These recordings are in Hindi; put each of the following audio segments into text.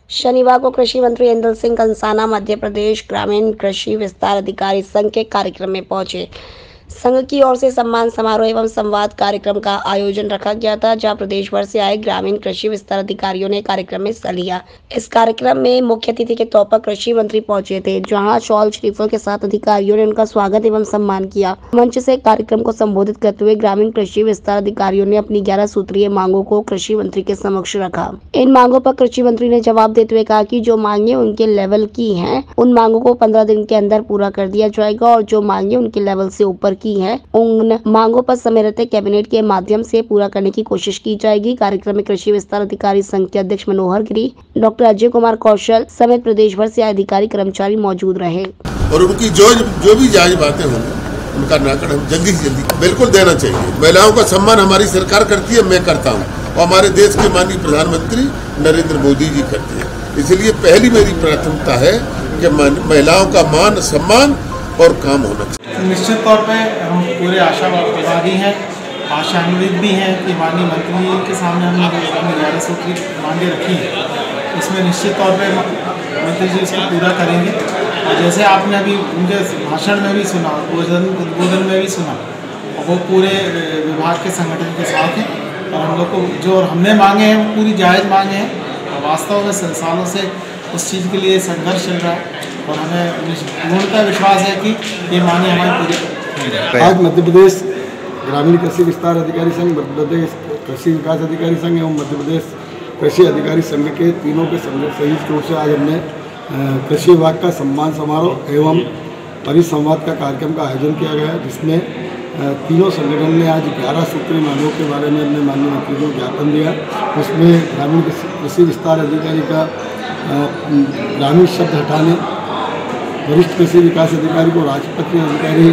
शनिवार को कृषि मंत्री इंदल सिंह कंसाना मध्य प्रदेश ग्रामीण कृषि विस्तार अधिकारी संघ के कार्यक्रम में पहुंचे। संघ की ओर से सम्मान समारोह एवं संवाद कार्यक्रम का आयोजन रखा गया था, जहां प्रदेश भर से आए ग्रामीण कृषि विस्तार अधिकारियों ने कार्यक्रम में हिस्सा लिया। इस कार्यक्रम में मुख्य अतिथि के तौर पर कृषि मंत्री पहुंचे थे, जहां शॉल शरीफों के साथ अधिकारियों ने उनका स्वागत एवं सम्मान किया। मंच से कार्यक्रम को संबोधित करते हुए ग्रामीण कृषि विस्तार अधिकारियों ने अपनी 11 सूत्रीय मांगों को कृषि मंत्री के समक्ष रखा। इन मांगों पर कृषि मंत्री ने जवाब देते हुए कहा कि जो मांगे उनके लेवल की हैं, उन मांगों को 15 दिन के अंदर पूरा कर दिया जाएगा और जो मांगे उनके लेवल से ऊपर की है, उन मांगों पर समय रहते कैबिनेट के माध्यम से पूरा करने की कोशिश की जाएगी। कार्यक्रम में कृषि विस्तार अधिकारी संघ के अध्यक्ष मनोहर गिरी, डॉक्टर अजय कुमार कौशल समेत प्रदेश भर से आए अधिकारी कर्मचारी मौजूद रहे। और उनकी जो भी जायज बातें होंगी उनका नाकड़ हम जल्दी से जल्दी बिल्कुल देना चाहिए। महिलाओं का सम्मान हमारी सरकार करती है, मैं करता हूँ और हमारे देश के माननीय प्रधानमंत्री नरेंद्र मोदी जी करते हैं। इसलिए पहली मेरी प्राथमिकता है कि महिलाओं का मान सम्मान और काम होना चाहिए। निश्चित तौर पे हम पूरे आशावादी हैं, आशान्वित भी हैं कि माननीय मंत्री के सामने हमने 11 सूत्री मांगे रखी हैं, इसमें निश्चित तौर पे मंत्री जी इसको पूरा करेंगे। और जैसे आपने अभी उनके भाषण में भी सुना, उद्बोधन में भी सुना, वो पूरे विभाग के संगठन के साथ हैं और हम लोग को जो हमने मांगे हैं वो पूरी जायज़ मांगे हैं। वास्तव में सालों से उस चीज़ के लिए संघर्ष चल रहा है और हमें पूर्णतः विश्वास है कि ये मांगे हमारी पूरी। आज मध्य प्रदेश ग्रामीण कृषि विस्तार अधिकारी संघ, मध्य प्रदेश कृषि विकास अधिकारी संघ एवं मध्य प्रदेश कृषि अधिकारी संघ के तीनों के संयुक्त रूप से आज हमने कृषि विभाग का सम्मान समारोह एवं परिसंवाद का कार्यक्रम का आयोजन किया गया, जिसमें तीनों संगठन ने आज 11 सूत्रीय मांगों के बारे में अपने माननीय मंत्री को ज्ञापन दिया। उसमें ग्रामीण कृषि विस्तार अधिकारी का ग्रामीण शब्द हटाने, वरिष्ठ कृषि विकास अधिकारी को राजपत्रित अधिकारी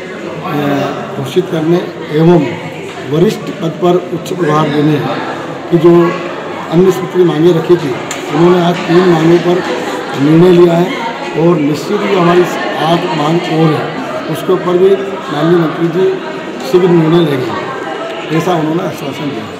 घोषित करने एवं वरिष्ठ पद पर उच्च प्रभार देने की जो अन्य सूत्रीय मांगे रखी थी, उन्होंने आज 3 मांगों पर निर्णय लिया है और निश्चित ही हमारी 8 मांग और है, उसके ऊपर भी माननीय मंत्री जी शीघ्र निर्णय लेंगे, ऐसा उन्होंने आश्वासन दिया।